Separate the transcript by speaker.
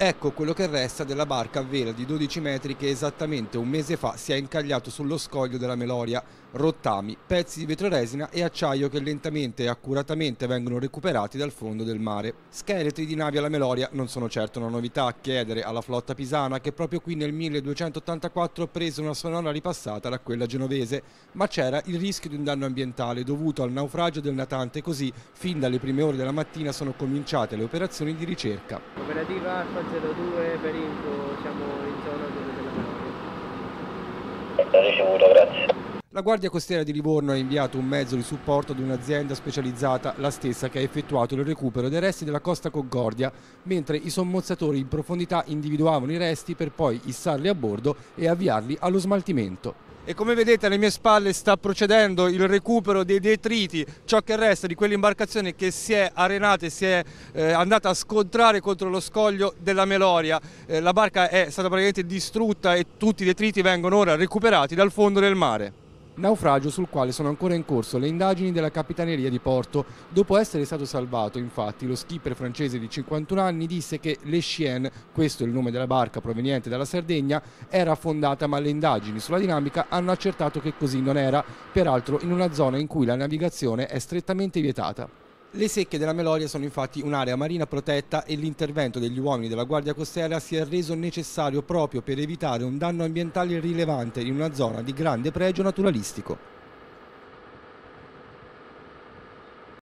Speaker 1: Ecco quello che resta della barca a vela di 12 metri che esattamente un mese fa si è incagliato sullo scoglio della Meloria. Rottami, pezzi di vetroresina e acciaio che lentamente e accuratamente vengono recuperati dal fondo del mare. Scheletri di navi alla Meloria non sono certo una novità a chiedere alla flotta pisana, che proprio qui nel 1284 prese una sonora ripassata da quella genovese, ma c'era il rischio di un danno ambientale dovuto al naufragio del natante, così fin dalle prime ore della mattina sono cominciate le operazioni di ricerca.
Speaker 2: Operativa Alfa 02 per info, siamo in zona della Meloria.
Speaker 3: Ricevuto, grazie.
Speaker 1: La Guardia Costiera di Livorno ha inviato un mezzo di supporto ad un'azienda specializzata, la stessa che ha effettuato il recupero dei resti della Costa Concordia, mentre i sommozzatori in profondità individuavano i resti per poi issarli a bordo e avviarli allo smaltimento. E come vedete alle mie spalle sta procedendo il recupero dei detriti, ciò che resta di quell'imbarcazione che si è arenata e si è andata a scontrare contro lo scoglio della Meloria. La barca è stata praticamente distrutta e tutti i detriti vengono ora recuperati dal fondo del mare. Naufragio sul quale sono ancora in corso le indagini della Capitaneria di Porto. Dopo essere stato salvato, infatti, lo skipper francese di 51 anni disse che Le Chien, questo è il nome della barca proveniente dalla Sardegna, era affondata, ma le indagini sulla dinamica hanno accertato che così non era, peraltro in una zona in cui la navigazione è strettamente vietata. Le secche della Meloria sono infatti un'area marina protetta e l'intervento degli uomini della Guardia Costiera si è reso necessario proprio per evitare un danno ambientale rilevante in una zona di grande pregio naturalistico.